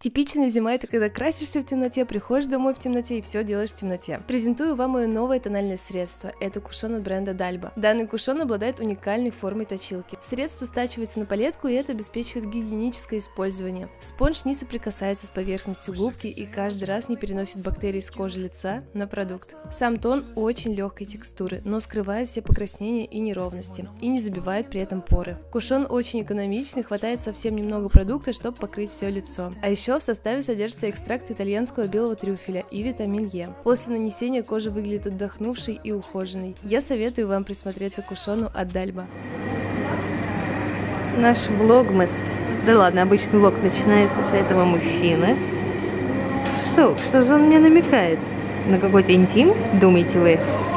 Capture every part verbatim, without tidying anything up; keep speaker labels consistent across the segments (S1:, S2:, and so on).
S1: Типичная зима — это когда красишься в темноте, приходишь домой в темноте и все делаешь в темноте. Презентую вам мое новое тональное средство. Это кушон от бренда Dalba. Данный кушон обладает уникальной формой точилки. Средство стачивается на палетку, и это обеспечивает гигиеническое использование. Спонж не соприкасается с поверхностью губки и каждый раз не переносит бактерии с кожи лица на продукт. Сам тон очень легкой текстуры, но скрывает все покраснения и неровности, и не забивает при этом поры. Кушон очень экономичный, хватает совсем немного продукта, чтобы покрыть все лицо. А еще в составе содержится экстракт итальянского белого трюфеля и витамин Е. После нанесения кожа выглядит отдохнувшей и ухоженной. Я советую вам присмотреться к кушону от Dalba.
S2: Наш влогмас, да ладно, обычный влог начинается с этого мужчины. Что? Что же он мне намекает? На какой-то интим, думаете вы?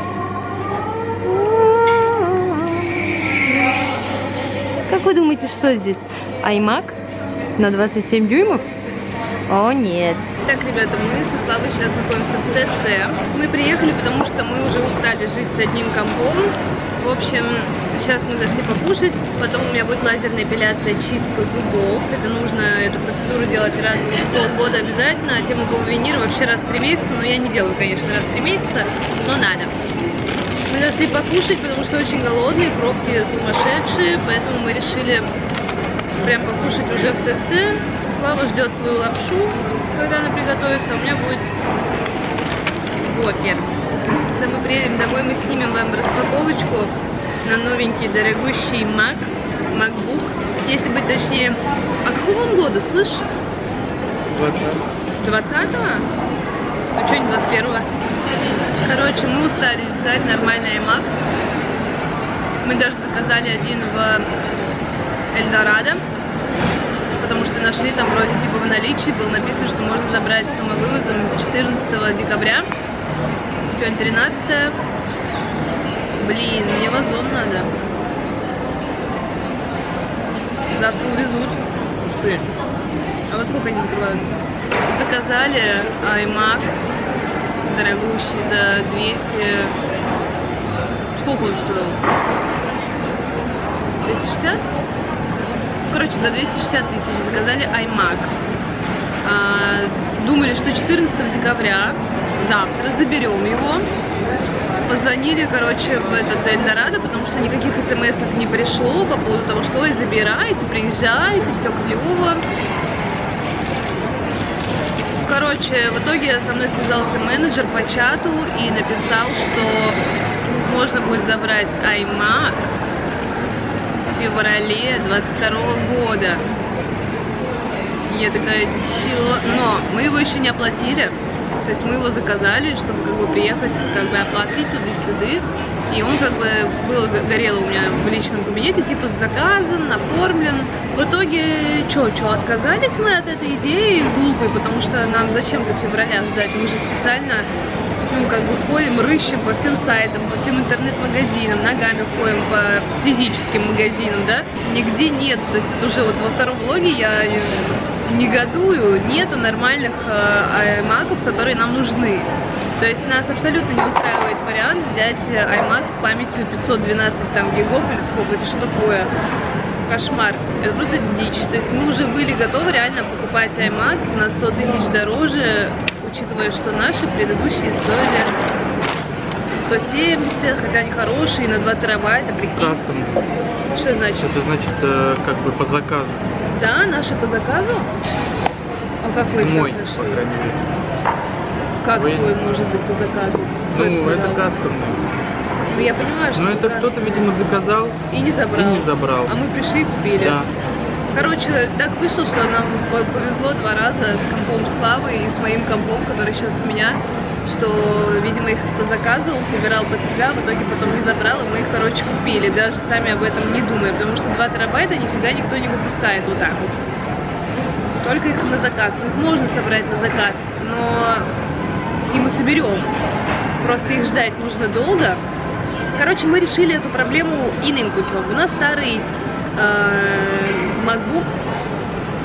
S2: Как вы думаете, что здесь? iMac на двадцать семь дюймов? О, нет.
S3: Так, ребята, мы со Славой сейчас находимся в ТЦ. Мы приехали, потому что мы уже устали жить с одним компом. В общем, сейчас мы зашли покушать. Потом у меня будет лазерная эпиляция, чистка зубов. Это нужно эту процедуру делать раз в полгода обязательно. А тему винир вообще раз в три месяца. Но я не делаю, конечно, раз в три месяца, но надо. Мы зашли покушать, потому что очень голодные, пробки сумасшедшие. Поэтому мы решили прям покушать уже в ТЦ. Слава ждет свою лапшу, когда она приготовится, у меня будет вопер. Когда мы приедем домой, мы снимем вам распаковочку на новенький дорогущий Mac, MacBook. Если быть точнее, а какого он года, слышь? двадцатого? А что не двадцать первого? Короче, мы устали искать нормальный iMac. Мы даже заказали один в Эльдорадо, потому что нашли там вроде типа в наличии, было написано, что можно забрать самовывозом четырнадцатого декабря. Сегодня тринадцатое. Блин, мне в Озон надо. Завтра увезут. А во сколько они закрываются? Заказали iMac дорогущий за двести... Сколько он стоил? двести шестьдесят? Короче, за двести шестьдесят тысяч заказали iMac. А, думали, что четырнадцатого декабря, завтра, заберем его. Позвонили, короче, в этот Эльдорадо, потому что никаких смс-ов не пришло по поводу того, что ой, забирайте, приезжайте, все клево. Короче, в итоге со мной связался менеджер по чату и написал, что можно будет забрать iMac в феврале двадцать второго года. Я такая, чего? Но мы его еще не оплатили. То есть мы его заказали, чтобы как бы приехать, как бы оплатить туда-сюда. И он как бы был, горело у меня в личном кабинете, типа заказан, оформлен. В итоге, что, что, отказались мы от этой идеи глупой, потому что нам зачем до февраля ждать? Мы же специально, ну, как бы ходим, рыщем по всем сайтам, по всем интернет-магазинам, ногами ходим по физическим магазинам, да? Нигде нет. То есть уже вот во втором влоге я негодую, нету нормальных э, iMac'ов, которые нам нужны. То есть нас абсолютно не устраивает вариант взять iMac с памятью пятьсот двенадцать там гигов или сколько, это что такое? Кошмар. Это просто дичь. То есть мы уже были готовы реально покупать iMac на сто тысяч дороже, учитывая, что наши предыдущие стоили сто семьдесят, хотя они хорошие, на два терабайта, прикинь.
S4: Кастом.
S3: Что это значит?
S4: Это значит, э, как бы по заказу.
S3: Да, наши по заказу? А какой?
S4: Мой, по крайней мере.
S3: Как
S4: Вы...
S3: твой может быть по заказу?
S4: Ну, это кастомный.
S3: Ну, я понимаю, что...
S4: Но это кто-то, видимо, заказал
S3: и не забрал.
S4: И не забрал.
S3: А мы пришли и купили.
S4: Да.
S3: Короче, так вышло, что нам повезло два раза с компом Славы и с моим компом, который сейчас у меня, что, видимо, их кто-то заказывал, собирал под себя, в итоге потом не забрал, и мы их, короче, купили, даже сами об этом не думая, потому что два терабайта нифига никто не выпускает вот так вот. Только их на заказ. Их можно собрать на заказ, но и мы соберем. Просто их ждать нужно долго. Короче, мы решили эту проблему иным путем. У нас старый э, MacBook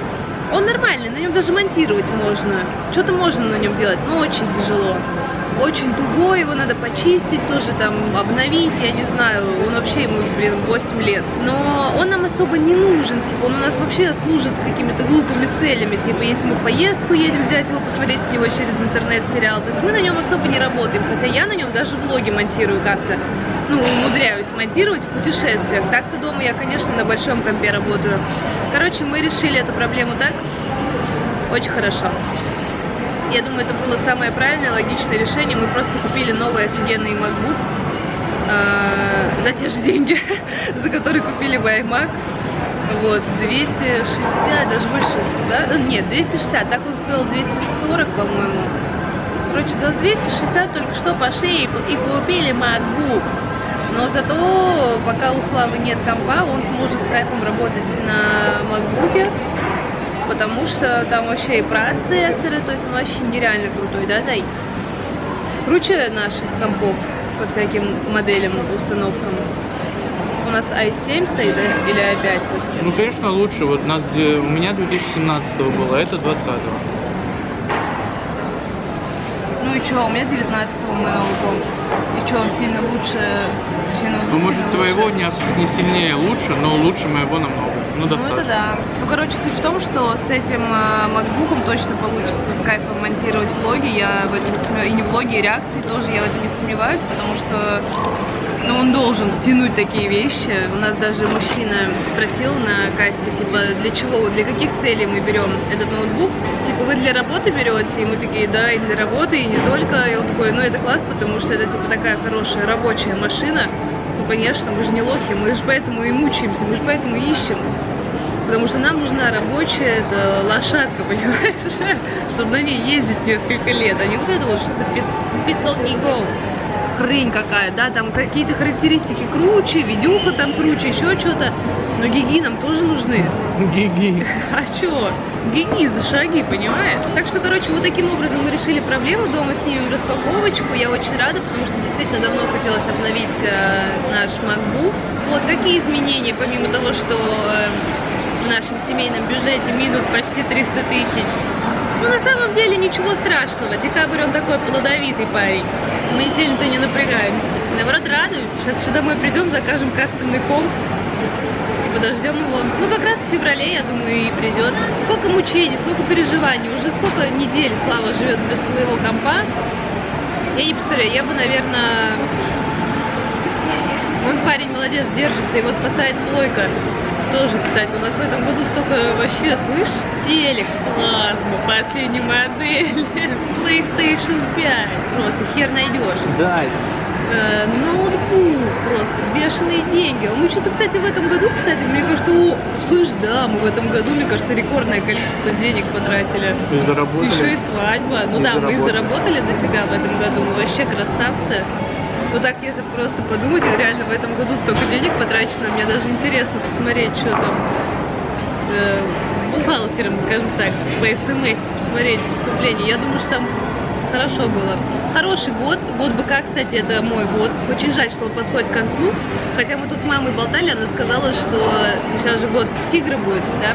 S3: Он нормальный, на нем даже монтировать можно. Что-то можно на нем делать, но очень тяжело. Очень тугой, его надо почистить, тоже там обновить, я не знаю, он вообще, ему, блин, восемь лет. Но он нам особо не нужен, типа, он у нас вообще служит какими-то глупыми целями, типа, если мы в поездку едем взять его, посмотреть с него через интернет-сериал, то есть мы на нем особо не работаем, хотя я на нем даже влоги монтирую как-то, ну, умудряюсь монтировать в путешествиях. Так-то дома я, конечно, на большом компе работаю. Короче, мы решили эту проблему так, очень хорошо. Я думаю, это было самое правильное, логичное решение. Мы просто купили новый офигенный MacBook э, за те же деньги, за которые купили бы iMac. Вот, двести шестьдесят, даже больше, да? Нет, двести шестьдесят, так он стоил двести сорок, по-моему. Короче, за двести шестьдесят только что пошли и купили MacBook. Но зато, пока у Славы нет компа, он сможет с кайфом работать на MacBook'е. Потому что там вообще и процессоры, то есть он вообще нереально крутой, да, Зай? Круче наших компов по всяким моделям, установкам. У нас ай семь стоит, да? Или ай пять?
S4: Ну, конечно, лучше. Вот у нас, у меня две тысячи семнадцатого было, а это двадцатого.
S3: Ну и что, у меня девятнадцатого моего комп. И что, он сильно лучше? Сильно,
S4: ну, может,
S3: сильно
S4: твоего
S3: лучше?
S4: Не, не сильнее лучше, но лучше моего намного. Ну, достаточно.
S3: Ну, это да. Ну, короче, суть в том, что с этим э, макбуком точно получится с кайфом монтировать влоги. Я в этом не сомневаюсь. И не влоги, и реакции тоже я в этом не сомневаюсь, потому что ну, он должен тянуть такие вещи. У нас даже мужчина спросил на кассе, типа, для чего, для каких целей мы берем этот ноутбук. Типа, вы для работы берете? И мы такие, да, и для работы, и не только. И он такой, ну, это класс, потому что это, типа, такая хорошая рабочая машина. Ну, конечно, мы же не лохи, мы же поэтому и мучаемся, мы же поэтому ищем. Потому что нам нужна рабочая это лошадка, понимаешь, чтобы на ней ездить несколько лет, а не вот это вот, что за пятьсот гигов. Хрень какая, да, там какие-то характеристики круче, видюха там круче, еще что-то, но гиги нам тоже нужны.
S4: Гиги.
S3: А чё? Гиги за шаги, понимаешь? Так что, короче, вот таким образом мы решили проблему, дома снимем распаковочку, я очень рада, потому что действительно давно хотелось обновить э, наш MacBook. Вот, какие изменения, помимо того, что э, в нашем семейном бюджете минус почти триста тысяч. Ну, на самом деле, ничего страшного. Декабрь, он такой плодовитый парень. Мы сильно-то не напрягаемся. Наоборот, радуемся. Сейчас еще домой придем, закажем кастомный комп и подождем его. Ну, как раз в феврале, я думаю, и придет. Сколько мучений, сколько переживаний. Уже сколько недель Слава живет без своего компа. Я не представляю, я бы, наверное... Он парень молодец, держится, его спасает плойка. Тоже, кстати, у нас в этом году столько вообще, слышь, телек, плазма, последняя модель, плейстейшн пять, просто хер найдешь.
S4: Да.
S3: Э, ноутбук, просто бешеные деньги. Мы что-то, кстати, в этом году, кстати, мне кажется, о, слышь, да, мы в этом году, мне кажется, рекордное количество денег потратили.
S4: И заработали.
S3: Еще и свадьба. Ну
S4: и
S3: да,
S4: заработали.
S3: мы заработали дофига в этом году, мы вообще красавцы. Ну так, если просто подумать, реально в этом году столько денег потрачено, мне даже интересно посмотреть, что там э, с бухгалтером, скажем так, по смс посмотреть поступление. Я думаю, что там хорошо было. Хороший год, год быка, кстати, это мой год. Очень жаль, что он подходит к концу, хотя мы тут с мамой болтали, она сказала, что сейчас же год тигра будет, да?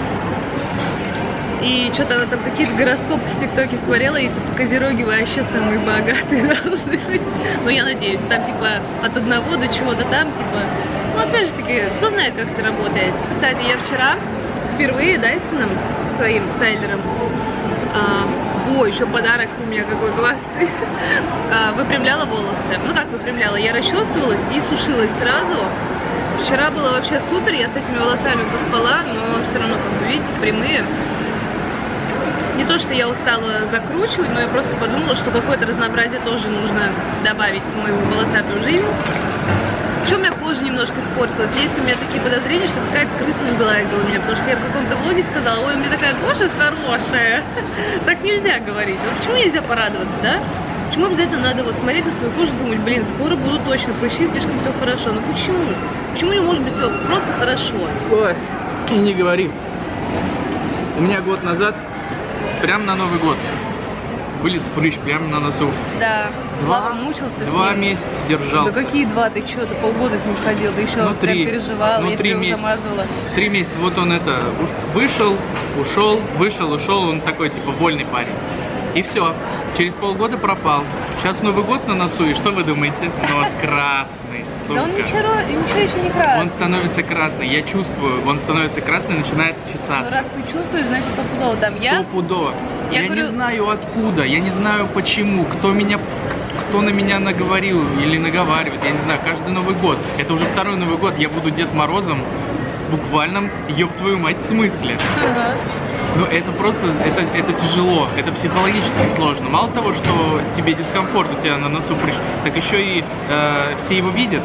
S3: И что-то она там какие-то гороскопы в ТикТоке смотрела, и типа козероги вообще самые богатые должны быть. Ну, я надеюсь, там типа от одного до чего-то там, типа... Ну, опять же таки, кто знает, как это работает. Кстати, я вчера впервые Дайсоном, своим стайлером, а, о, еще подарок у меня какой классный, а, выпрямляла волосы. Ну, как выпрямляла? Я расчесывалась и сушилась сразу. Вчера было вообще супер, я с этими волосами поспала, но все равно, как бы, видите, прямые. Не то, что я устала закручивать, но я просто подумала, что какое-то разнообразие тоже нужно добавить в мою волосатую жизнь. Причем у меня кожа немножко испортилась. Есть у меня такие подозрения, что какая-то крыса сглазила меня, потому что я в каком-то влоге сказала, ой, у меня такая кожа хорошая. Так нельзя говорить. Вот почему нельзя порадоваться, да? Почему обязательно надо вот смотреть на свою кожу и думать, блин, скоро буду точно прыщи, слишком все хорошо. Ну почему? Почему не может быть все просто хорошо?
S4: Ой, и не говори. У меня год назад, прям на Новый год, вылез прыщ прямо на носу.
S3: Да,
S4: Два,
S3: Слава мучился
S4: два
S3: с ним.
S4: месяца держался.
S3: Да какие два? Ты что, ты полгода с ним ходил, ты еще
S4: Ну,
S3: прям
S4: три.
S3: переживал,
S4: Ну,
S3: я
S4: три
S3: тебя его
S4: месяца.
S3: замазывала.
S4: Три месяца, вот он это, уш- вышел, ушел, вышел, ушел, он такой, типа, вольный парень. И все, через полгода пропал. Сейчас Новый год на носу, и что вы думаете? Нос красный, сука.
S3: Да он ничего, ничего еще не красный.
S4: Он становится красный, я чувствую, он становится красный, начинает
S3: Ну
S4: чесаться.
S3: раз ты чувствуешь, значит стопудово там я.
S4: Стопудово.
S3: Я
S4: Я,
S3: говорю-
S4: не знаю откуда, я не знаю почему, кто меня, кто на меня наговорил или наговаривает, я не знаю, каждый Новый год. Это уже второй Новый год, я буду Дед Морозом, буквально, ёб твою мать, в смысле.
S3: Ага.
S4: Но это просто, это, это тяжело, это психологически сложно. Мало того, что тебе дискомфорт, у тебя на носу прыщ, так еще и э, все его видят.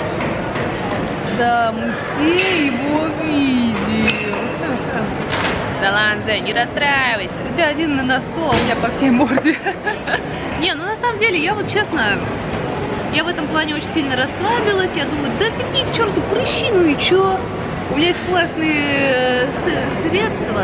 S3: Да, мы все его видим. Да ладно, Зай, не расстраивайся. У тебя один на носу, а у меня по всей морде. Не, ну на самом деле, я вот честно, я в этом плане очень сильно расслабилась. Я думаю, да какие к черту прыщи, ну и чё? У меня есть классные с- средства.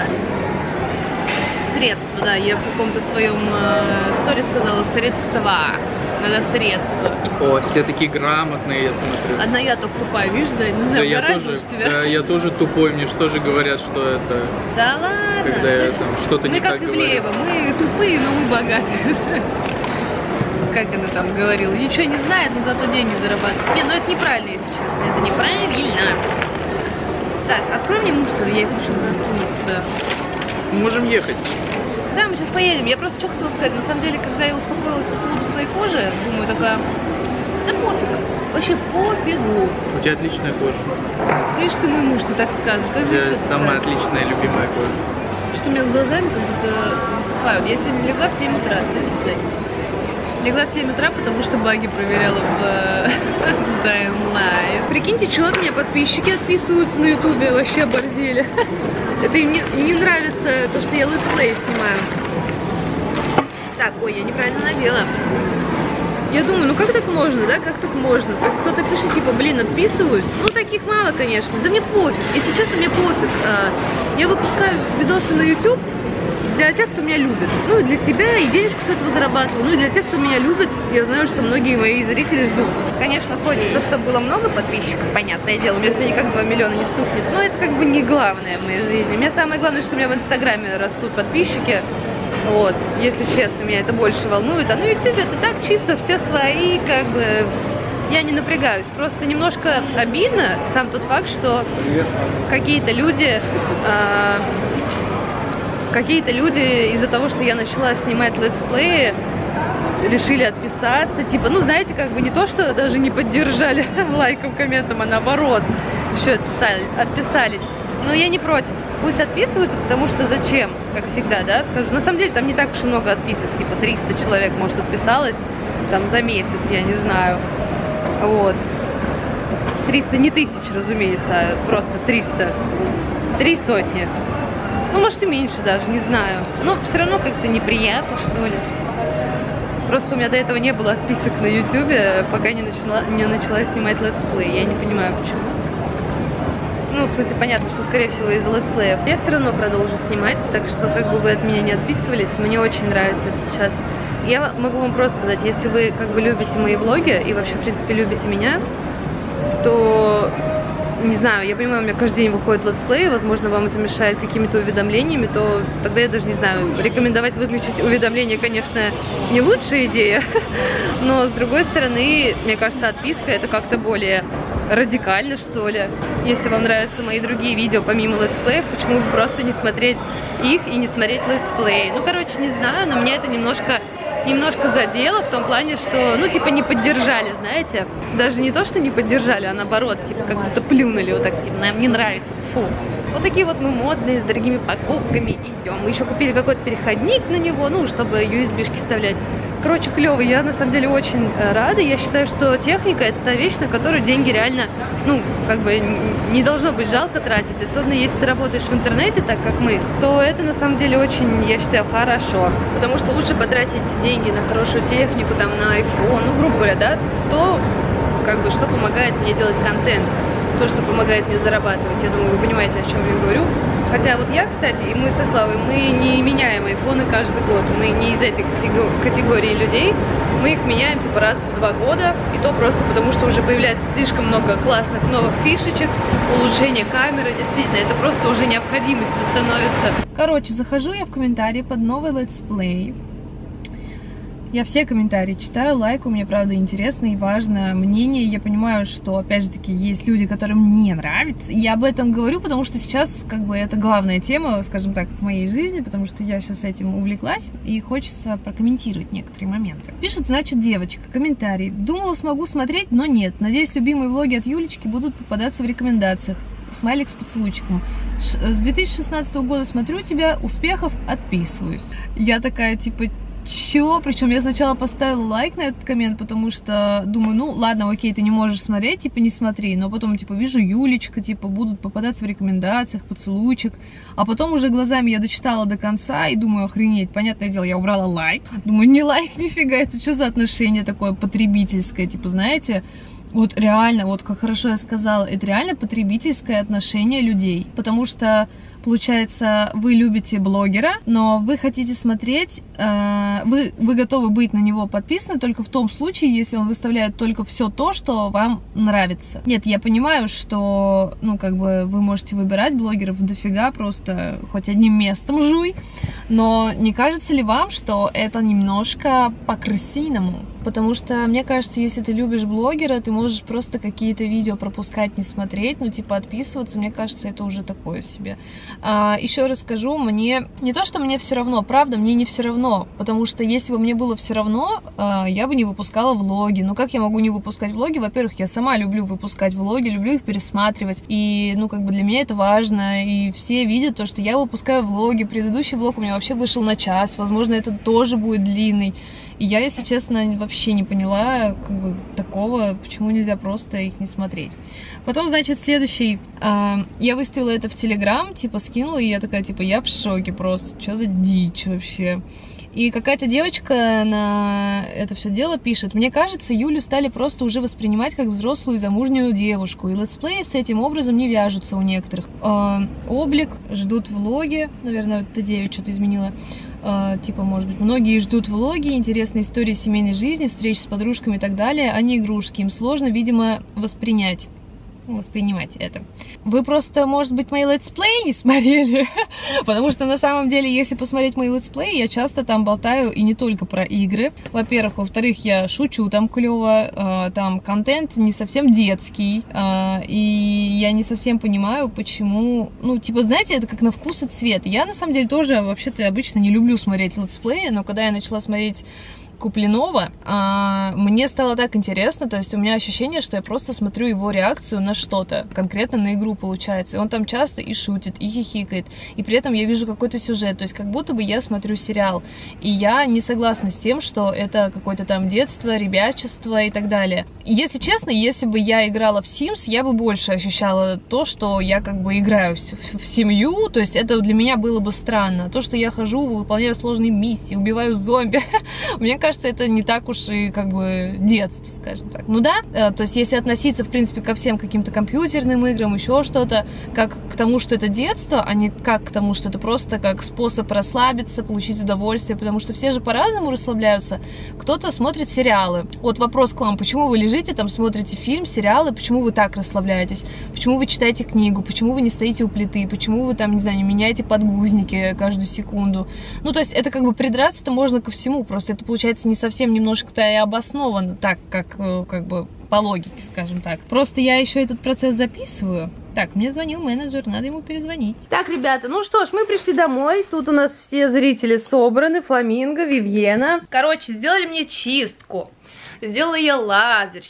S3: Средства, да, я в каком-то своем э, сторе сказала средства. Надо средства.
S4: О, все такие грамотные, я смотрю.
S3: Одна я только тупая, видишь, да? Не знаю,
S4: Да, я
S3: угораздило
S4: тоже,
S3: ж тебя.
S4: да, я тоже тупой, мне же тоже говорят, что это,
S3: Да ладно,
S4: когда я
S3: слышь,
S4: там что-то
S3: мы
S4: не
S3: как
S4: так говорю.
S3: Ивлеева, мы тупые, но мы богатые. Как она там говорила, ничего не знает, но зато деньги зарабатывает. Не, ну это неправильно, если честно, это неправильно. Так, открой мне мусор, я хочу засунуть туда.
S4: Можем ехать.
S3: Да, мы сейчас поедем. Я просто что хотела сказать, на самом деле, когда я успокоилась по поводу своей кожи, думаю, такая, да пофиг, вообще пофигу.
S4: У тебя отличная кожа.
S3: Видишь, ты мой муж, ты так скажешь.
S4: У
S3: Как же
S4: тебя
S3: еще
S4: самая
S3: сказать?
S4: отличная, любимая кожа.
S3: Что у меня с глазами как будто засыпают. Я сегодня легла в семь утра, спасибо, кстати. Легла в семь утра, потому что баги проверяла в Dying Light. Прикиньте, что от меня подписчики отписываются на ютубе, вообще оборзели. Это им не, не нравится то, что я летсплей снимаю. Так, ой, я неправильно надела. Я думаю, ну как так можно, да, как так можно? То есть кто-то пишет, типа, блин, отписываюсь. Ну, таких мало, конечно. Да мне пофиг, если честно, мне пофиг. Я выпускаю видосы на YouTube для тех, кто меня любит. Ну, и для себя, и денежку с этого зарабатываю. Ну, и для тех, кто меня любит, я знаю, что многие мои зрители ждут. Конечно, хочется, чтобы было много подписчиков, понятное дело. У меня сегодня как два миллиона не стукнет. Но это как бы не главное в моей жизни. Мне самое главное, что у меня в Инстаграме растут подписчики. Вот, если честно, меня это больше волнует. А на YouTube это так чисто, все свои, как бы, я не напрягаюсь. Просто немножко обидно сам тот факт, что какие-то люди, э, какие-то люди из-за того, что я начала снимать летсплеи, решили отписаться. Типа, ну, знаете, как бы не то, что даже не поддержали лайком, комментом, а наоборот, еще отписали, отписались. Но я не против. Пусть отписываются, потому что зачем, как всегда, да, скажу. На самом деле там не так уж и много отписок, типа триста человек, может, отписалось там за месяц, я не знаю. Вот. триста не тысяч, разумеется, а просто триста. Три сотни. Ну, может, и меньше даже, не знаю. Но все равно как-то неприятно, что ли. Просто у меня до этого не было отписок на ютубе, пока не начала, не начала снимать летсплей. Я не понимаю, почему. Ну, в смысле, понятно, что, скорее всего, из-за летсплеев. Я все равно продолжу снимать, так что, как бы вы от меня не отписывались, мне очень нравится это сейчас. Я могу вам просто сказать, если вы, как бы, любите мои влоги и вообще, в принципе, любите меня, то, не знаю, я понимаю, у меня каждый день выходит летсплей, возможно, вам это мешает какими-то уведомлениями, то тогда я даже не знаю, рекомендовать выключить уведомления, конечно, не лучшая идея, но, с другой стороны, мне кажется, отписка это как-то более радикально, что ли. Если вам нравятся мои другие видео помимо летсплеев, почему бы просто не смотреть их и не смотреть летсплей? Ну, короче, не знаю, но меня это немножко, немножко задело в том плане, что, ну, типа, не поддержали, знаете. Даже не то, что не поддержали, а наоборот, типа, как будто плюнули вот так, типа, нам не нравится, фу. Вот такие вот мы модные, с дорогими покупками идем. Мы еще купили какой-то переходник на него, ну, чтобы ю эс би-шки вставлять. Короче, клевый. Я на самом деле очень рада. Я считаю, что техника это та вещь, на которую деньги реально, ну, как бы не должно быть жалко тратить. Особенно если ты работаешь в интернете, так как мы, то это на самом деле очень, я считаю, хорошо. Потому что лучше потратить деньги на хорошую технику, там, на айфон, ну, грубо говоря, да, то, как бы, что помогает мне делать контент. то, что помогает мне зарабатывать. Я думаю, вы понимаете, о чем я говорю. Хотя вот я, кстати, и мы со Славой, мы не меняем айфоны каждый год. Мы не из этой категории людей. Мы их меняем типа раз в два года. И то просто потому, что уже появляется слишком много классных новых фишечек, улучшение камеры. Действительно, это просто уже необходимостью становится.
S2: Короче, захожу я в комментарии под новый летсплей. Я все комментарии читаю, лайкаю, мне правда интересно и важно мнение. Я понимаю, что, опять же таки, есть люди, которым не нравится. И я об этом говорю, потому что сейчас, как бы, это главная тема, скажем так, в моей жизни, потому что я сейчас этим увлеклась, и хочется прокомментировать некоторые моменты. Пишет, значит, девочка, комментарий. Думала, смогу смотреть, но нет. Надеюсь, любимые влоги от Юлечки будут попадаться в рекомендациях. Смайлик с поцелуйчиком. Ш с две тысячи шестнадцатого года смотрю тебя, успехов, отписываюсь. Я такая, типа... Чё? Причем я сначала поставила лайк на этот коммент, потому что думаю, ну ладно, окей, ты не можешь смотреть, типа не смотри, но потом типа вижу Юлечка, типа будут попадаться в рекомендациях, поцелуйчик, а потом уже глазами я дочитала до конца и думаю, охренеть, понятное дело, я убрала лайк, думаю, не лайк, нифига, это что за отношение такое потребительское, типа знаете, вот реально, вот как хорошо я сказала, это реально потребительское отношение людей, потому что получается, вы любите блогера, но вы хотите смотреть, э, вы, вы готовы быть на него подписаны только в том случае, если он выставляет только все то, что вам нравится. Нет, я понимаю, что, ну, как бы, вы можете выбирать блогеров дофига, просто хоть одним местом жуй, но не кажется ли вам, что это немножко по-крысиному? Потому что, мне кажется, если ты любишь блогера, ты можешь просто какие-то видео пропускать, не смотреть, ну, типа, отписываться, мне кажется, это уже такое себе. А, еще раз скажу, мне не то, что мне все равно, правда, мне не все равно, потому что если бы мне было все равно, а, я бы не выпускала влоги. Ну, как я могу не выпускать влоги? Во-первых, я сама люблю выпускать влоги, люблю их пересматривать, и, ну, как бы для меня это важно, и все видят то, что я выпускаю влоги. Предыдущий влог у меня вообще вышел на час, возможно, это тоже будет длинный. И я, если честно, вообще не поняла, как бы, такого, почему нельзя просто их не смотреть. Потом, значит, следующий, э, я выставила это в Телеграм, типа, скинула, и я такая, типа, я в шоке просто, что за дичь вообще. И какая-то девочка на это все дело пишет: мне кажется, Юлю стали просто уже воспринимать как взрослую и замужнюю девушку, и летсплеи с этим образом не вяжутся у некоторых. Э, облик, ждут влоги, наверное, Т девять что-то изменила. Uh, типа, может быть, многие ждут влоги, интересные истории семейной жизни, встреч с подружками и так далее, а не игрушки. Им сложно, видимо, воспринять. воспринимать это. Вы просто, может быть, мои летсплеи не смотрели, потому что на самом деле, если посмотреть мои летсплеи, я часто там болтаю и не только про игры. Во-первых, во-вторых, я шучу там клево, э, там контент не совсем детский, э, и я не совсем понимаю, почему, ну, типа, знаете, это как на вкус и цвет. Я, на самом деле, тоже, вообще-то, обычно не люблю смотреть летсплеи, но когда я начала смотреть Куплинова, а, мне стало так интересно, то есть у меня ощущение, что я просто смотрю его реакцию на что-то, конкретно на игру получается, и он там часто и шутит, и хихикает, и при этом я вижу какой-то сюжет, то есть как будто бы я смотрю сериал, и я не согласна с тем, что это какое-то там детство, ребячество и так далее. И если честно, если бы я играла в Sims, я бы больше ощущала то, что я как бы играю в, в семью, то есть это для меня было бы странно, то, что я хожу, выполняю сложные миссии, убиваю зомби, мне кажется, кажется, это не так уж и как бы детство, скажем так. Ну да, то есть если относиться, в принципе, ко всем каким-то компьютерным играм, еще что-то, как к тому, что это детство, а не как к тому, что это просто как способ расслабиться, получить удовольствие, потому что все же по-разному расслабляются. Кто-то смотрит сериалы. Вот вопрос к вам, почему вы лежите там, смотрите фильм, сериалы, почему вы так расслабляетесь? Почему вы читаете книгу? Почему вы не стоите у плиты? Почему вы там, не знаю, не меняете подгузники каждую секунду? Ну, то есть это как бы придраться-то можно ко всему, просто это получается не совсем немножко-то и обосновано так, как, как бы по логике, скажем так. Просто я еще этот процесс записываю. Так, мне звонил менеджер, надо ему перезвонить.
S3: Так, ребята, ну что ж, мы пришли домой. Тут у нас все зрители собраны. Фламинго, Вивьена. Короче, сделали мне чистку. Сделала я лазер,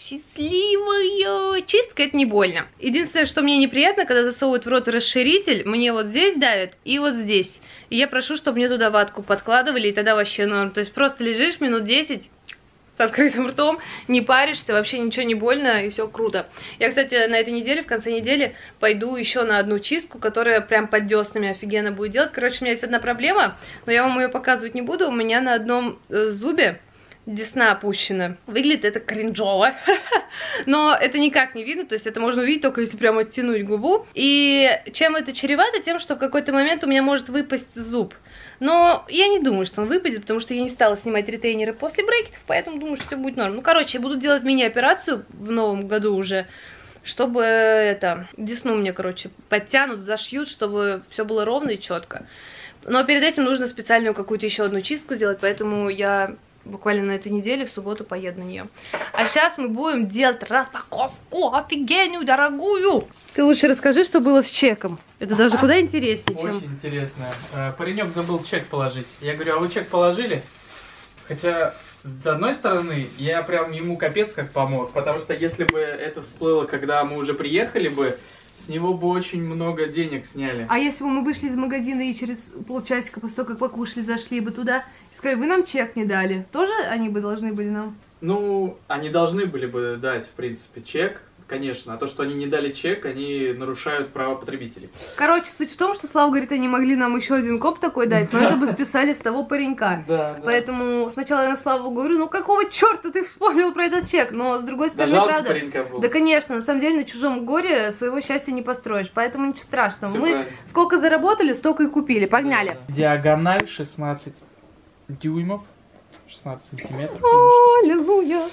S3: счастливая. Чистка — это не больно. Единственное, что мне неприятно, когда засовывают в рот расширитель, мне вот здесь давят и вот здесь. И я прошу, чтобы мне туда ватку подкладывали, и тогда вообще норм. То есть просто лежишь минут десять с открытым ртом, не паришься, вообще ничего не больно, и все круто. Я, кстати, на этой неделе, в конце недели, пойду еще на одну чистку, которая прям под деснами офигенно будет делать. Короче, у меня есть одна проблема, но я вам ее показывать не буду. У меня на одном зубе десна опущена. Выглядит это кринжово, но это никак не видно, то есть это можно увидеть только если прям оттянуть губу. И чем это чревато? Тем, что в какой-то момент у меня может выпасть зуб. Но я не думаю, что он выпадет, потому что я не стала снимать ретейнеры после брекетов, поэтому думаю, что все будет норм. Ну, короче, я буду делать мини-операцию в новом году уже, чтобы это, десну мне, короче, подтянут, зашьют, чтобы все было ровно и четко. Но перед этим нужно специальную какую-то еще одну чистку сделать, поэтому я буквально на этой неделе в субботу поеду на нее. А сейчас мы будем делать распаковку офигенную, дорогую. Ты лучше расскажи, что было с чеком. Это даже куда интереснее, чем...
S4: Очень интересно. Паренек забыл чек положить. Я говорю, а вы чек положили? Хотя, с одной стороны, я прям ему капец как помог, потому что если бы это всплыло, когда мы уже приехали бы, с него бы очень много денег сняли.
S3: А если бы мы вышли из магазина и через полчасика после того, как покушали, зашли бы туда и сказали, вы нам чек не дали, тоже они бы должны были нам?
S4: Ну, они должны были бы дать, в принципе, чек, конечно. А то, что они не дали чек, они нарушают права потребителей.
S3: Короче, суть в том, что Слава говорит, они могли нам еще один коп такой дать, но это бы списали с того паренька.
S4: Да, да.
S3: Поэтому сначала я на Славу говорю, ну какого черта ты вспомнил про этот чек? Но с другой стороны,
S4: да жалко
S3: правда...
S4: паренька было.
S3: Да, конечно, на самом деле на чужом горе своего счастья не построишь, поэтому ничего страшного.
S4: Всё
S3: Мы
S4: правильно.
S3: сколько заработали, столько и купили. Погнали.
S4: Да, да. Диагональ шестнадцать дюймов, шестнадцать сантиметров.
S3: Аллилуйя.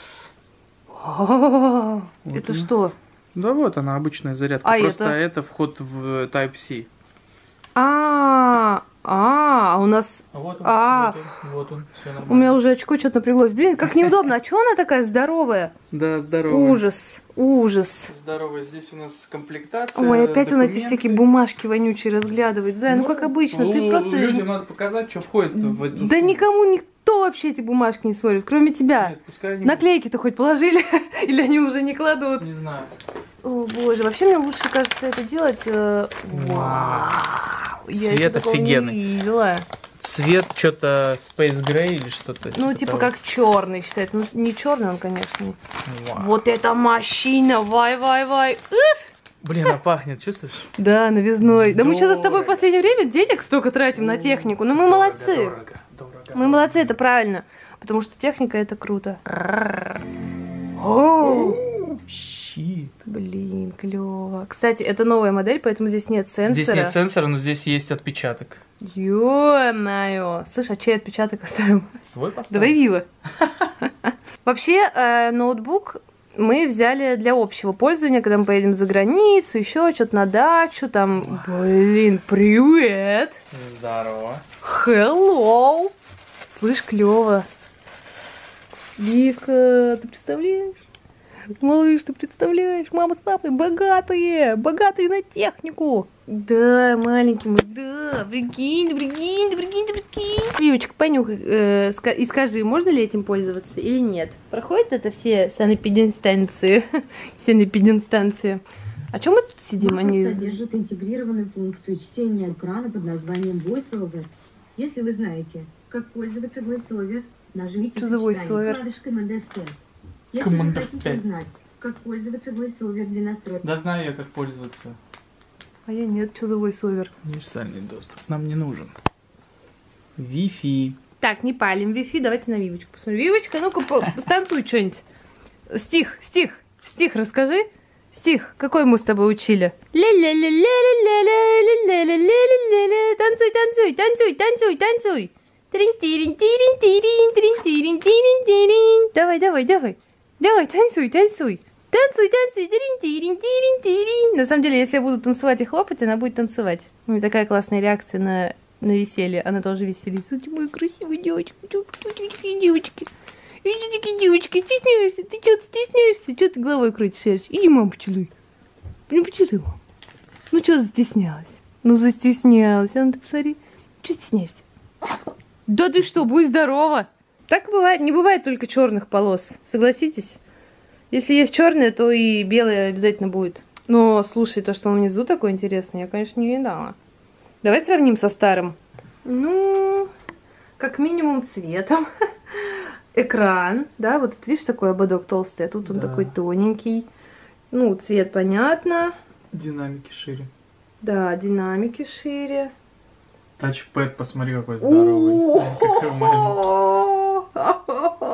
S4: Вот
S3: Это
S4: она.
S3: что?
S4: Да вот она, обычная зарядка.
S3: А
S4: Просто
S3: это?
S4: это вход в Type-C.
S3: А, а, у нас...
S4: Вот он,
S3: А.
S4: вот он, вот он, все нормально.
S3: У меня уже очко что-то напряглось. Блин, как неудобно. А чего она такая здоровая?
S4: Да, здорово.
S3: Ужас, ужас.
S4: Здорово, здесь у нас комплектация.
S3: Ой, опять он эти
S4: документы.
S3: всякие бумажки вонючие разглядывает. Зай, ну как обычно, ты
S4: Ну,
S3: просто...
S4: людям надо показать, что входит в эту
S3: Да
S4: сумму.
S3: никому никто вообще эти бумажки не смотрит, кроме тебя.
S4: Нет, пускай они...
S3: Наклейки-то хоть положили? Или они уже не кладут?
S4: Не знаю.
S3: О боже, вообще мне лучше, кажется, это делать... э, Вау. Я
S4: Цвет
S3: еще такого
S4: офигенный.
S3: не видела.
S4: Цвет что-то Space Gray или что-то.
S3: Ну, типа
S4: того.
S3: как черный считается. Ну, не черный он, конечно.
S4: Вау.
S3: Вот это машина! Вай-вай-вай!
S4: Блин, а пахнет, чувствуешь?
S3: Да, новизной. Да мы что-то с тобой в
S4: Дорого.
S3: последнее время денег столько тратим на технику. Ну мы молодцы.
S4: Дорого, дорого,
S3: Мы молодцы, это правильно. Потому что техника это круто. О,
S4: Щит.
S3: блин, клево. Кстати, это новая модель, поэтому здесь нет сенсора.
S4: Здесь нет сенсора, но здесь есть отпечаток.
S3: Ё-моё. Слышь, а чей отпечаток оставим?
S4: Свой поставил?
S3: Давай вива. Вообще, э, ноутбук мы взяли для общего пользования, когда мы поедем за границу, еще что-то на дачу, там, блин, привет!
S4: Здорово.
S3: Hello! Слышь, клево. Вика, ты представляешь? Малыш, ты представляешь? Мама с папой богатые, богатые на технику. Да, маленький мой, да, прикинь, прикинь, прикинь, прикинь. Вивочка, понюхай э, ска и скажи, можно ли этим пользоваться или нет? Проходит это все санэпидинстанции? Санэпидинстанции. А чем мы тут сидим?
S5: Mac
S3: Они...
S5: содержит интегрированную функцию чтения экрана под названием VoiceOver. Если вы знаете, как пользоваться VoiceOver, нажмите
S3: Что за
S5: сочетание
S3: VoiceOver?
S5: клавиш команд эф пять. Если
S4: Команд
S5: вы
S4: эф
S5: хотите
S4: пять.
S5: узнать, как пользоваться VoiceOver для настройки,
S4: Да знаю я, как пользоваться.
S3: А я нет, что за voiceover?
S4: Универсальный доступ нам не нужен. Wi-Fi.
S3: Так, не палим Wi-Fi, давайте на Вивочку посмотрим. Вивочка, ну-ка, станцуй что-нибудь. Стих, стих, стих расскажи. Стих, какой мы с тобой учили? Ля-ля-ля-ля-ля-ля-ля-ля-ля-ля-ля-ля-ля-ля. Танцуй, танцуй, танцуй, танцуй, танцуй. Трин-тирин-тирин-тирин, трин-тирин-тирин-тирин. Давай, давай, давай. Давай, танцуй, танцуй. Танцуй, танцуй, трин-тирин-тирин-тирин. На самом деле, если я буду танцевать и хлопать, она будет танцевать. У меня такая классная реакция на, на веселье. Она тоже веселится. Ты моя красивая девочка. Девочки, девочки. Иди, девочка, стесняешься. Ты что-то стесняешься? Что ты головой крутишь? Иди, маму поцелуй. Ну, поцелуй, мам. Ну, что застеснялась? Ну, застеснялась. А ну, ты посмотри. Что стесняешься? Да ты что, будь здорова. Так бывает, не бывает только черных полос. Согласитесь? Если есть черные, то и белые обязательно будет. Но, слушай, то, что внизу такое интересное, я, конечно, не видала. Давай сравним со старым. Ну, как минимум цветом. Экран, да, вот тут, видишь, такой ободок толстый, а тут он
S4: Да.
S3: такой тоненький. Ну, цвет понятно.
S4: Динамики шире.
S3: Да, динамики шире.
S4: Тачпэд, посмотри, какой здоровый. Какой маленький. Ну,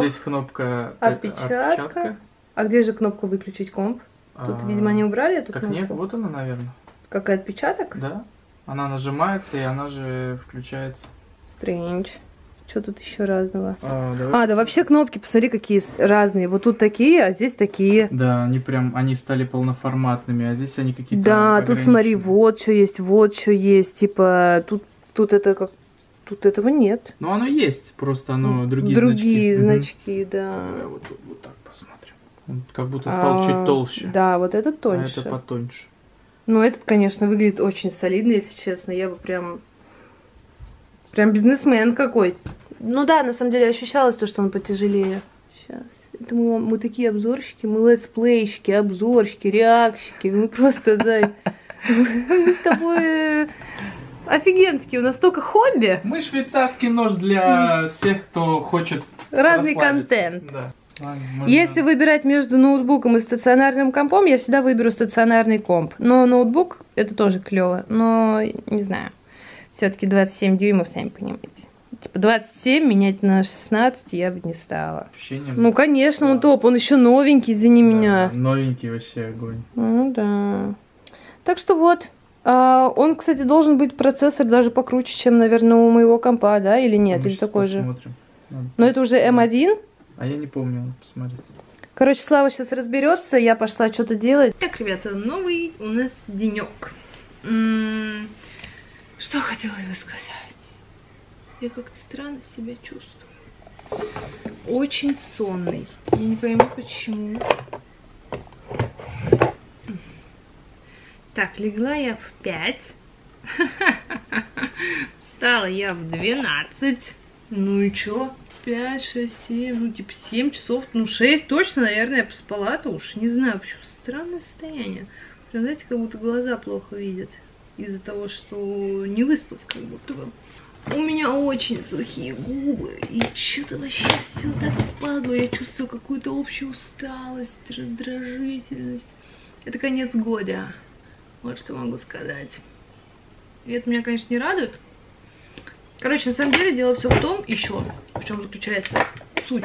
S4: здесь кнопка
S2: Отпечатка.
S4: отпечатка.
S2: А где же кнопка выключить комп? Тут,
S4: А,
S2: видимо, они убрали эту
S4: Так
S2: кнопку.
S4: нет, вот она, наверное.
S2: Как отпечаток?
S4: Да. Она нажимается, и она же включается.
S2: Стрэндж. Что тут еще разного?
S4: А, давай
S2: А, да
S4: посмотрим.
S2: вообще кнопки, посмотри, какие разные. Вот тут такие, а здесь такие.
S4: Да, они прям, они стали полноформатными, а здесь они какие-то
S2: Да, тут смотри,
S4: ограниченные.
S2: вот что есть, вот что есть. Типа, тут, тут это как... Тут этого нет.
S4: Ну, оно есть, просто оно другие,
S2: Другие
S4: значки.
S2: значки, да.
S4: Давай вот, тут вот так посмотрим. Он как будто стал
S2: А,
S4: чуть толще.
S2: Да, вот этот
S4: А
S2: тоньше.
S4: это потоньше.
S2: Ну, этот, конечно, выглядит очень солидно, если честно. Я бы прям... Прям бизнесмен какой. Ну да, на самом деле ощущалось то, что он потяжелее. Сейчас. Это мы, мы такие обзорщики, мы летсплейщики, обзорщики, реакщики. Мы просто, зай... Мы с тобой офигенские. У нас столько хобби.
S4: Мы швейцарский нож для всех, кто хочет
S2: Разный
S4: расслабиться.
S2: контент.
S4: Да. Ладно, можно-
S2: Если выбирать между ноутбуком и стационарным компом, я всегда выберу стационарный комп. Но ноутбук это тоже клево. Но не знаю. Все-таки двадцать семь дюймов, сами понимаете. Типа двадцать семь менять на шестнадцать я бы не стала.
S4: Ощущение.
S2: Ну, конечно, он
S4: Класс.
S2: топ. Он еще новенький, извини
S4: Да,
S2: меня.
S4: новенький вообще огонь.
S2: Ну да. Так что вот. А, он, кстати, должен быть процессор даже покруче, чем, наверное, у моего компа, да? Или нет?
S4: Мы
S2: Или
S4: сейчас
S2: такой же?
S4: посмотрим. Надо
S2: Но это уже эм один.
S4: А я не помню, надо посмотреть.
S2: Короче, Слава сейчас разберется, я пошла что-то делать. Так, ребята, новый у нас денек. Что хотелось бы сказать? Я как-то странно себя чувствую. Очень сонный. Я не пойму, почему. Так, легла я в пять. Встала я в двенадцать. Ну и чё? пять, шесть, семь, ну типа семь часов, ну шесть точно, наверное, я поспала-то уж. Не знаю, почему странное состояние. Прям, знаете, как будто глаза плохо видят. Из-за того, что не выспалась как будто бы. У меня очень сухие губы. И что-то вообще все так впадло. Я чувствую какую-то общую усталость, раздражительность. Это конец года. Вот что могу сказать. И это меня, конечно, не радует. Короче, на самом деле дело все в том, еще, в чем заключается суть.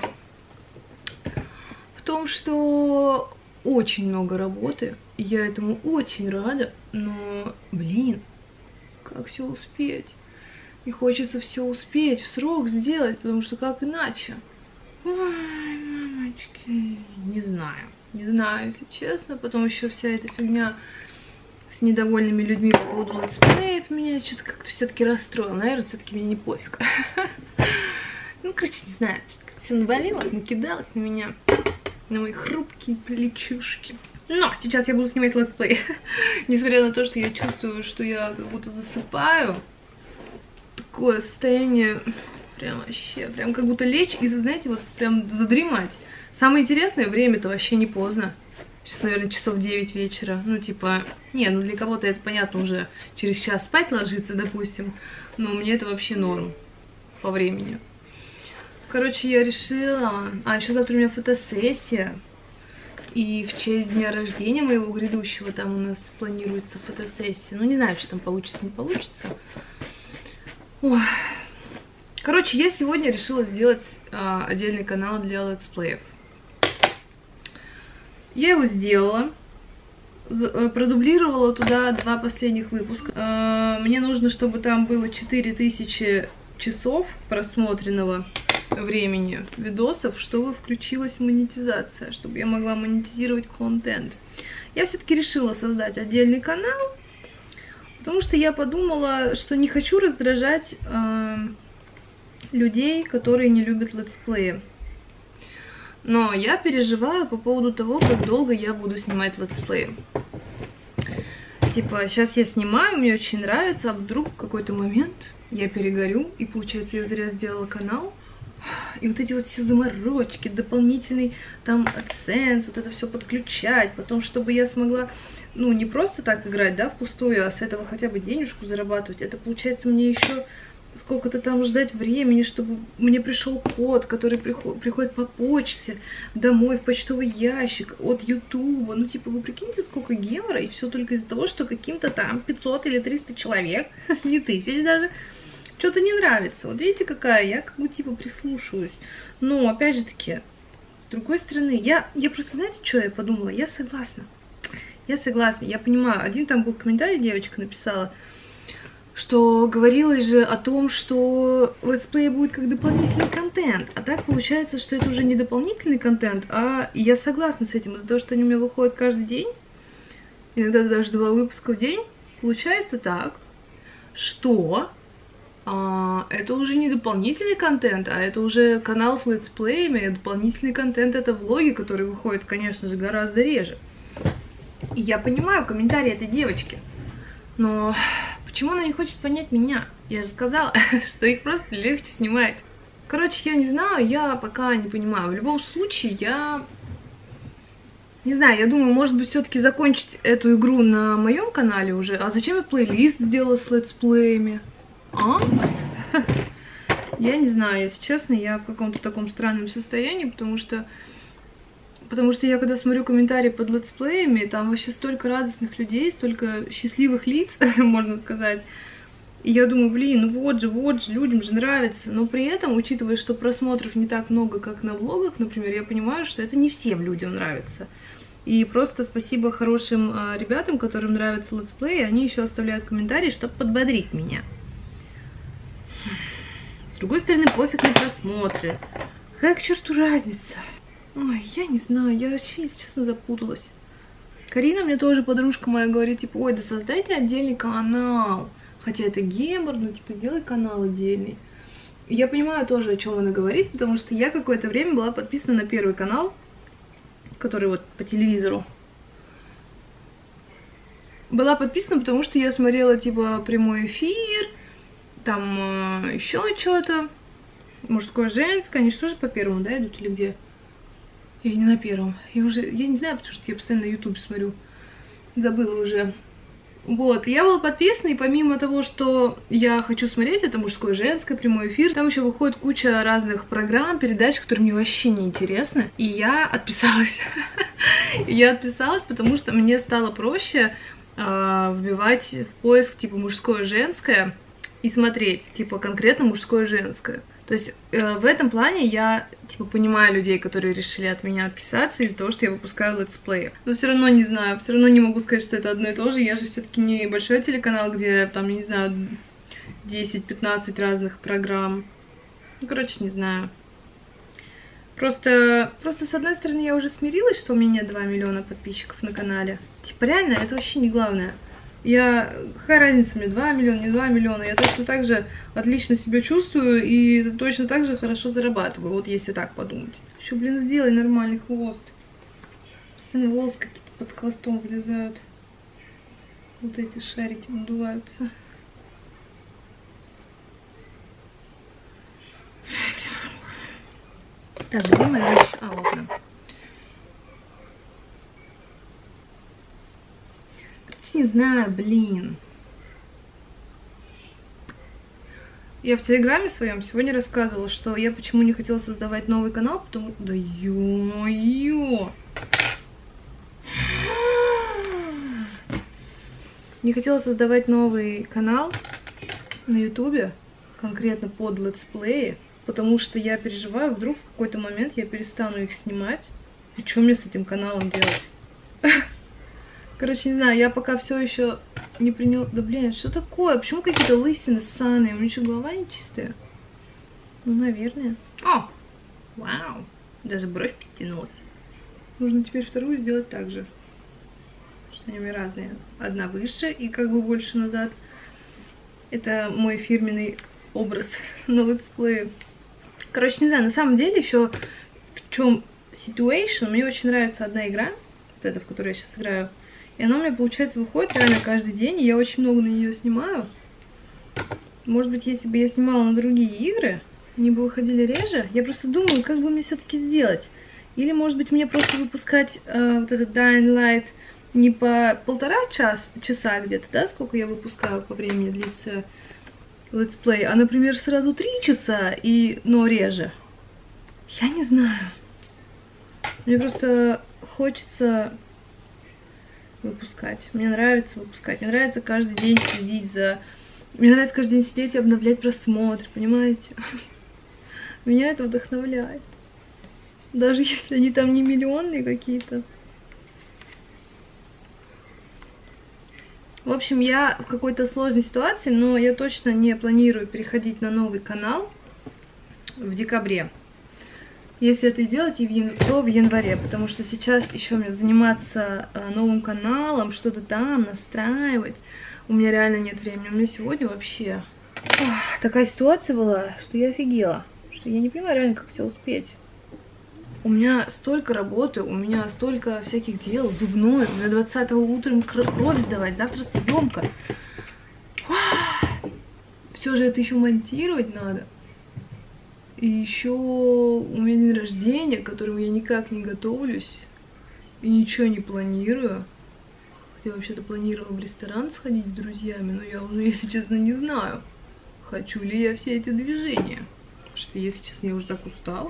S2: В том, что очень много работы. И я этому очень рада. Но, блин, как все успеть? И хочется все успеть, в срок сделать, потому что как иначе? Ой, мамочки, не знаю. Не знаю, если честно. Потом еще вся эта фигня с недовольными людьми по поводу летсплеев меня что-то как-то все-таки расстроило. Наверное, все-таки мне не пофиг. Ну, короче, не знаю, что-то как-то все навалилось, накидалось на меня, на мои хрупкие плечушки. Но сейчас я буду снимать летсплей. Несмотря на то, что я чувствую, что я как будто засыпаю. Такое состояние, прям вообще, прям как будто лечь и, знаете, вот прям задремать. Самое интересное, время-то вообще не поздно. Сейчас, наверное, часов девять вечера. Ну, типа, не, ну для кого-то это, понятно, уже через час спать ложиться, допустим. Но мне это вообще норм по времени. Короче, я решила... А, еще завтра у меня фотосессия. И в честь дня рождения моего грядущего там у нас планируется фотосессия. Ну, не знаю, что там получится, не получится. Ой. Короче, я сегодня решила сделать а, отдельный канал для летсплеев. Я его сделала, продублировала туда два последних выпуска. Мне нужно, чтобы там было четыре тысячи часов просмотренного времени видосов, чтобы включилась монетизация, чтобы я могла монетизировать контент. Я все-таки решила создать отдельный канал, потому что я подумала, что не хочу раздражать э, людей, которые не любят летсплеи. Но я переживаю по поводу того, как долго я буду снимать летсплеи. Типа, сейчас я снимаю, мне очень нравится, а вдруг в какой-то момент я перегорю, и получается, я зря сделала канал. И вот эти вот все заморочки, дополнительный там AdSense, вот это все подключать, потом, чтобы я смогла, ну, не просто так играть, да, впустую, а с этого хотя бы денежку зарабатывать. Это, получается, мне еще сколько-то там ждать времени, чтобы мне пришел код, который приход, приходит по почте домой в почтовый ящик от Ютуба. Ну, типа, вы прикиньте, сколько гемора, и все только из-за того, что каким-то там пятьсот или триста человек, не тысяч даже, что-то не нравится. Вот видите, какая, я как бы типа прислушиваюсь. Но, опять же таки, с другой стороны, я, я просто, знаете, что я подумала? Я согласна. Я согласна, я понимаю. Один там был комментарий, девочка написала, что говорилось же о том, что летсплей будет как дополнительный контент. А так получается, что это уже не дополнительный контент, а и я согласна с этим. Из-за того, что они у меня выходят каждый день, иногда даже два выпуска в день, получается так, что а, это уже не дополнительный контент, а это уже канал с летсплеями, а дополнительный контент — это влоги, которые выходят, конечно же, гораздо реже. И я понимаю комментарии этой девочки, но почему она не хочет понять меня? Я же сказала, что их просто легче снимать. Короче, я не знаю, я пока не понимаю. В любом случае, я... Не знаю, я думаю, может быть, все-таки закончить эту игру на моем канале уже. А зачем я плейлист сделала с летсплеями? А? Я не знаю, если честно, я в каком-то таком странном состоянии, потому что... Потому что я, когда смотрю комментарии под летсплеями, там вообще столько радостных людей, столько счастливых лиц, можно сказать. И я думаю, блин, ну вот же, вот же, людям же нравится. Но при этом, учитывая, что просмотров не так много, как на влогах, например, я понимаю, что это не всем людям нравится. И просто спасибо хорошим а, ребятам, которым нравятся летсплеи, они еще оставляют комментарии, чтобы подбодрить меня. С другой стороны, пофиг на просмотры. Какая к черту разница? Ой, я не знаю, я вообще, если честно, запуталась. Карина, мне тоже подружка моя, говорит, типа, ой, да создайте отдельный канал. Хотя это гемор, ну, типа, сделай канал отдельный. И я понимаю тоже, о чем она говорит, потому что я какое-то время была подписана на первый канал, который вот по телевизору. Была подписана, потому что я смотрела, типа, прямой эфир, там э, еще что-то. Мужское, женское, они же тоже по первому, да, идут или где? Или не на первом. Я уже, я не знаю, потому что я постоянно на ютубе смотрю. Забыла уже. Вот, я была подписана, и помимо того, что я хочу смотреть, это мужское, женское, прямой эфир, там еще выходит куча разных программ, передач, которые мне вообще не интересны. И я отписалась. Я отписалась, потому что мне стало проще вбивать в поиск, типа, мужское, женское, и смотреть, типа, конкретно мужское, женское. То есть э, в этом плане я, типа, понимаю людей, которые решили от меня отписаться из-за того, что я выпускаю летсплеи. Но все равно не знаю, все равно не могу сказать, что это одно и то же. Я же все-таки не большой телеканал, где там, я не знаю, десять-пятнадцать разных программ. Ну, короче, не знаю. Просто, просто с одной стороны, я уже смирилась, что у меня нет два миллиона подписчиков на канале. Типа, реально, это вообще не главное. Я... Какая разница мне, два миллиона, не два миллиона? Я точно так же отлично себя чувствую и точно так же хорошо зарабатываю, вот если так подумать. Еще, блин, сделай нормальный хвост. Постоянно волосы какие-то под хвостом влезают. Вот эти шарики надуваются. Так, где моя вещь? А, вот она. Не знаю, блин. Я в Телеграме своем сегодня рассказывала, что я почему не хотела создавать новый канал, потому что... Да ё-моё! Не хотела создавать новый канал на ютубе, конкретно под летсплеи, потому что я переживаю, вдруг в какой-то момент я перестану их снимать. И что мне с этим каналом делать? Короче, не знаю, я пока все еще не приняла... Да, блин, что такое? Почему какие-то лысины ссаные? У меня что, голова не чистая? Ну, наверное. О! Вау! Даже бровь подтянулась. Нужно теперь вторую сделать так же. Что они у меня разные. Одна выше и как бы больше назад. Это мой фирменный образ на летсплее. Короче, не знаю, на самом деле еще в чем situation. Мне очень нравится одна игра. Вот эта, в которой я сейчас играю. И она у меня, получается, выходит реально каждый день, и я очень много на нее снимаю. Может быть, если бы я снимала на другие игры, они бы выходили реже. Я просто думаю, как бы мне все-таки сделать. Или, может быть, мне просто выпускать э, вот этот Dying Light не по полтора час, часа где-то, да, сколько я выпускаю по времени длится летсплей, а, например, сразу три часа, и, но реже. Я не знаю. Мне просто хочется... выпускать. Мне нравится выпускать. Мне нравится каждый день следить за Мне нравится каждый день сидеть и обновлять просмотр, понимаете? Меня это вдохновляет. Даже если они там не миллионные какие-то. В общем, я в какой-то сложной ситуации, но я точно не планирую переходить на новый канал в декабре. Если это и делать, и в ян... то в январе, потому что сейчас еще мне заниматься новым каналом, что-то там настраивать. У меня реально нет времени. У меня сегодня вообще ох, такая ситуация была, что я офигела. Что я не понимаю реально, как все успеть. У меня столько работы, у меня столько всяких дел, зубной. У меня двадцатого утром кровь сдавать, завтра съемка. Все же это еще монтировать надо. И еще у меня день рождения, к которому я никак не готовлюсь. И ничего не планирую. Хотя вообще-то планировала в ресторан сходить с друзьями, но я уже, если честно, не знаю, хочу ли я все эти движения. Потому что, если честно, я уже так устала.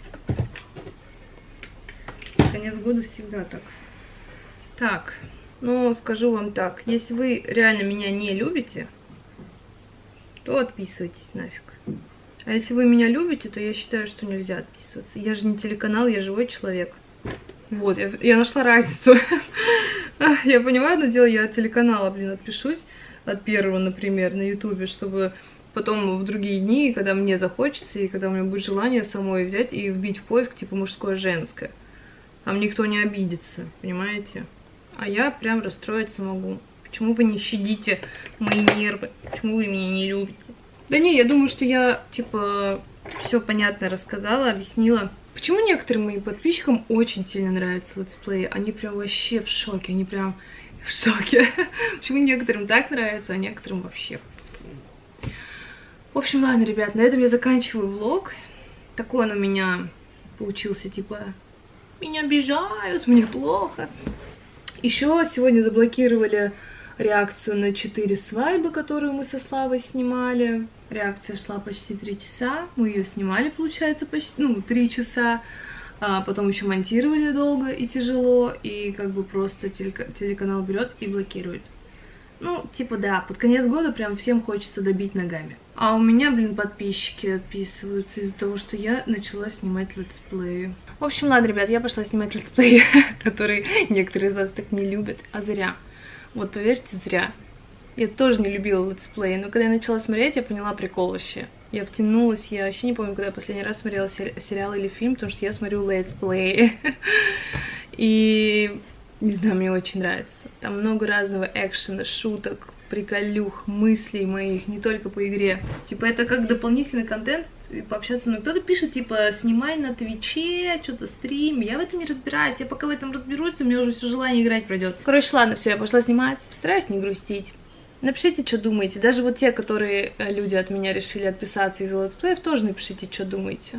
S2: Конец года всегда так. Так, ну скажу вам так, если вы реально меня не любите, то отписывайтесь нафиг. А если вы меня любите, то я считаю, что нельзя отписываться. Я же не телеканал, я живой человек. Вот, я, я нашла разницу. Я понимаю, одно дело, я от телеканала, блин, отпишусь, от первого, например, на ютубе, чтобы потом в другие дни, когда мне захочется, и когда у меня будет желание самой взять и вбить в поиск, типа, мужское-женское. Там никто не обидится, понимаете? А я прям расстроиться могу. Почему вы не щадите мои нервы? Почему вы меня не любите? Да не, я думаю, что я, типа, все понятно рассказала, объяснила. Почему некоторым моим подписчикам очень сильно нравятся летсплеи? Они прям вообще в шоке, они прям в шоке. Почему некоторым так нравится, а некоторым вообще... В общем, ладно, ребят, на этом я заканчиваю влог. Такой он у меня получился, типа... Меня обижают, мне плохо. Еще сегодня заблокировали реакцию на четыре свадьбы, которую мы со Славой снимали. Реакция шла почти три часа. Мы ее снимали, получается, почти, ну, три часа. А потом еще монтировали долго и тяжело. И как бы просто телека телеканал берет и блокирует. Ну, типа, да, под конец года прям всем хочется добить ногами. А у меня, блин, подписчики отписываются из-за того, что я начала снимать летсплеи. В общем, ладно, ребят, я пошла снимать летсплеи, которые некоторые из вас так не любят, а зря. Вот, поверьте, зря. Я тоже не любила летсплеи, но когда я начала смотреть, я поняла прикол вообще. Я втянулась, я вообще не помню, когда я последний раз смотрела сериал или фильм, потому что я смотрю летсплеи. И... Не знаю, мне очень нравится. Там много разного экшена, шуток, приколюх, мыслей моих, не только по игре. Типа, это как дополнительный контент, пообщаться. Но кто-то пишет, типа, снимай на Твиче, что-то стрим. Я в этом не разбираюсь. Я пока в этом разберусь, у меня уже все желание играть пройдет. Короче, ладно, все, я пошла снимать. Постараюсь не грустить. Напишите, что думаете. Даже вот те, которые люди от меня решили отписаться из летсплеев, тоже напишите, что думаете.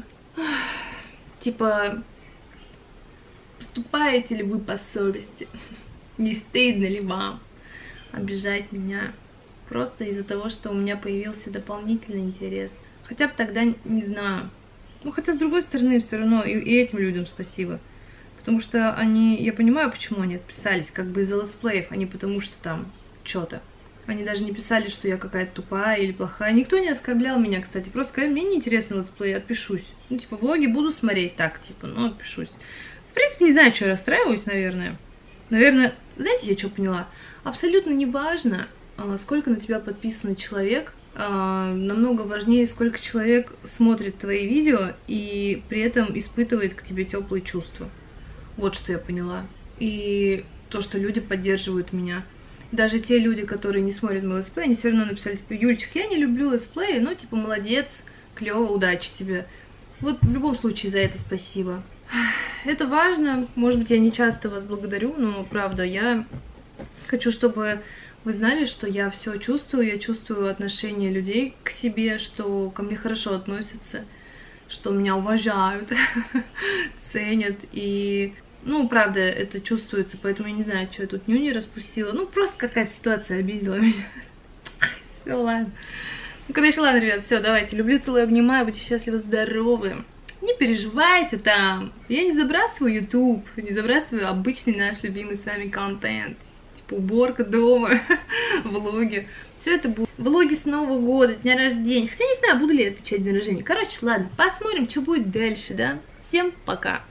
S2: Типа... Поступаете ли вы по совести? Не стыдно ли вам обижать меня? Просто из-за того, что у меня появился дополнительный интерес. Хотя бы тогда, не знаю. Ну, хотя, с другой стороны, все равно и, и этим людям спасибо. Потому что они... Я понимаю, почему они отписались, как бы из-за летсплеев, а не потому что там что-то. Они даже не писали, что я какая-то тупая или плохая. Никто не оскорблял меня, кстати. Просто сказали, мне неинтересно летсплей, отпишусь. Ну, типа, влоги буду смотреть так, типа, ну, отпишусь. В принципе, не знаю, что я расстраиваюсь, наверное. Наверное, знаете, я что поняла? Абсолютно не важно, сколько на тебя подписан человек. Намного важнее, сколько человек смотрит твои видео и при этом испытывает к тебе теплые чувства. Вот что я поняла. И то, что люди поддерживают меня. Даже те люди, которые не смотрят мой летсплей, они все равно написали, типа, Юлечка, я не люблю летсплеи, но, типа, молодец, клево, удачи тебе. Вот в любом случае за это спасибо. Это важно, может быть, я не часто вас благодарю, но правда, я хочу, чтобы вы знали, что я все чувствую, я чувствую отношение людей к себе, что ко мне хорошо относятся, что меня уважают, ценят, и, ну, правда, это чувствуется, поэтому я не знаю, что я тут нюни распустила, ну, просто какая-то ситуация обидела меня. Все, ладно. Ну, короче, ладно, ребят, все, давайте, люблю, целую, обнимаю, будьте счастливы, здоровы. Не переживайте там, я не забрасываю YouTube, не забрасываю обычный наш любимый с вами контент.
S3: типа уборка дома, влоги. Все это будет. Влоги с Нового года, дня рождения. Хотя не знаю, буду ли я отмечать день рождения. Короче, ладно, посмотрим, что будет дальше, да? Всем пока!